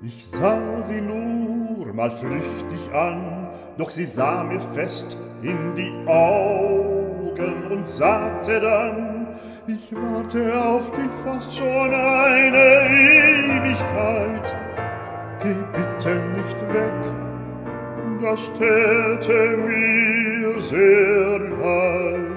Ich sah sie nur mal flüchtig an, doch sie sah mir fest in die Augen und sagte dann: Ich warte auf dich fast schon eine Ewigkeit. Geh bitte nicht weg, das täte mir sehr leid.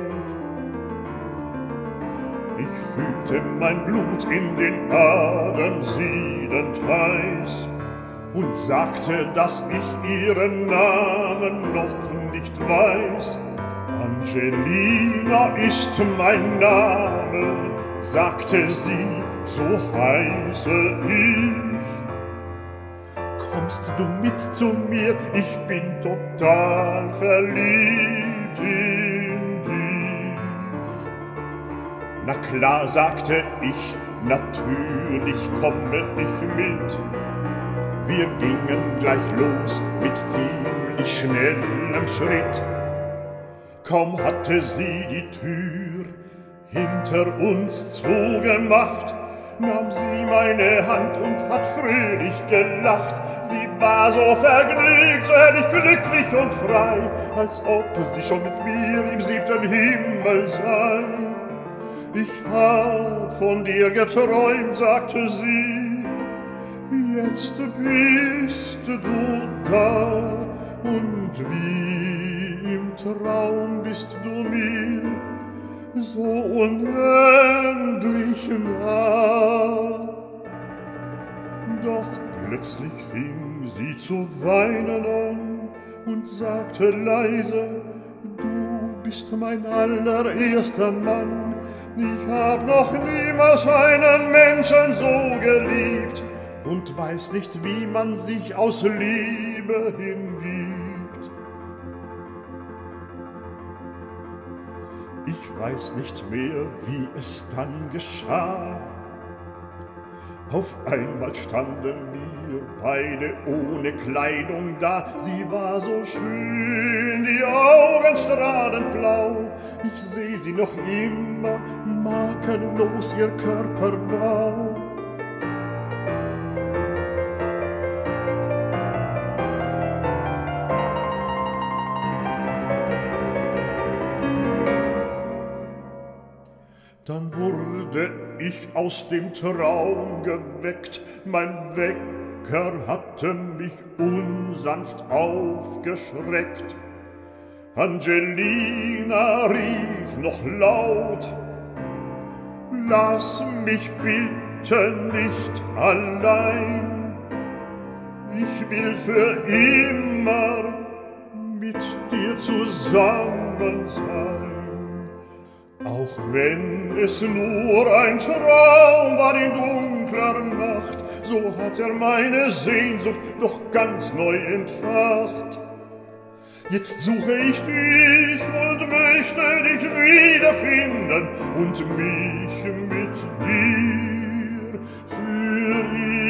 Ich fühlte mein Blut in den Adern siedend heiß und sagte, dass ich ihren Namen noch nicht weiß. Angelina ist mein Name, sagte sie, so heiße ich. Kommst du mit zu mir, ich bin total verliebt in dich. Na klar, sagte ich, natürlich komme ich mit. Wir gingen gleich los mit ziemlich schnellem Schritt. Kaum hatte sie die Tür hinter uns zugemacht, nahm sie meine Hand und hat fröhlich gelacht. Sie war so vergnügt, so herrlich glücklich und frei, als ob sie schon mit mir im 7. Himmel sei. Ich hab von dir geträumt, sagte sie, jetzt bist du da, und wie im Traum bist du mir so unendlich nah. Doch plötzlich fing sie zu weinen an und sagte leise: Du bist mein allererster Mann. Ich hab noch niemals einen Menschen so geliebt und weiß nicht, wie man sich aus Liebe hingibt. Ich weiß nicht mehr, wie es dann geschah. Auf einmal standen wir beide ohne Kleidung da. Sie war so schön, die Augen strahlend blau. Ich seh sie noch immer, makellos ihr Körperbau. Dann wurde ich aus dem Traum geweckt, mein Wecker hatte mich unsanft aufgeschreckt. Angelina rief noch laut: Lass mich bitte nicht allein, ich will für immer mit dir zusammen sein. Auch wenn es nur ein Traum war in dunkler Nacht, so hat er meine Sehnsucht doch ganz neu entfacht. Jetzt suche ich dich und möchte dich wiederfinden und mich mit dir für